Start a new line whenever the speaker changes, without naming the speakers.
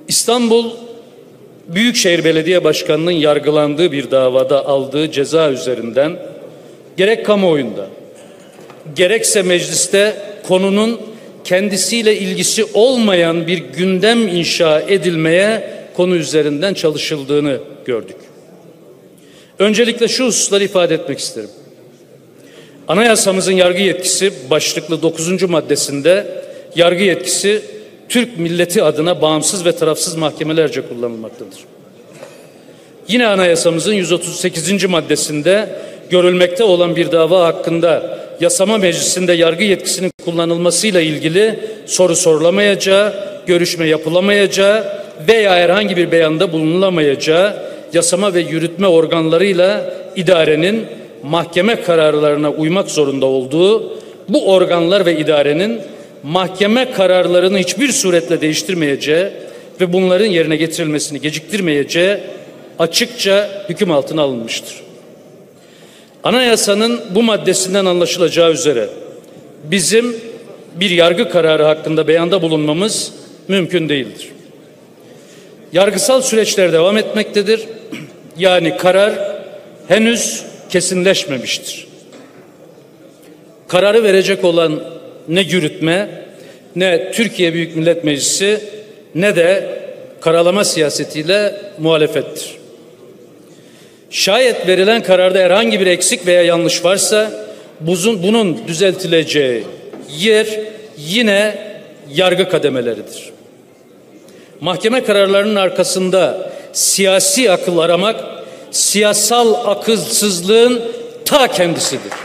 İstanbul Büyükşehir Belediye Başkanı'nın yargılandığı bir davada aldığı ceza üzerinden gerek kamuoyunda gerekse mecliste konunun kendisiyle ilgisi olmayan bir gündem inşa edilmeye konu üzerinden çalışıldığını gördük. Öncelikle şu hususları ifade etmek isterim. Anayasamızın yargı yetkisi başlıklı 9. maddesinde yargı yetkisi Türk milleti adına bağımsız ve tarafsız mahkemelerce kullanılmaktadır. Yine anayasamızın 138. maddesinde görülmekte olan bir dava hakkında yasama meclisinde yargı yetkisinin kullanılmasıyla ilgili soru sorulamayacağı, görüşme yapılamayacağı veya herhangi bir beyanda bulunulamayacağı yasama ve yürütme organlarıyla idarenin mahkeme kararlarına uymak zorunda olduğu, bu organlar ve idarenin mahkeme kararlarını hiçbir suretle değiştirmeyeceği ve bunların yerine getirilmesini geciktirmeyeceği açıkça hüküm altına alınmıştır. Anayasanın bu maddesinden anlaşılacağı üzere bizim bir yargı kararı hakkında beyanda bulunmamız mümkün değildir. Yargısal süreçler devam etmektedir. Yani karar henüz kesinleşmemiştir. Kararı verecek olan ne yürütme, ne Türkiye Büyük Millet Meclisi, ne de karalama siyasetiyle muhalefettir. Şayet verilen kararda herhangi bir eksik veya yanlış varsa bunun düzeltileceği yer yine yargı kademeleridir. Mahkeme kararlarının arkasında siyasi akıl aramak, siyasal akılsızlığın ta kendisidir.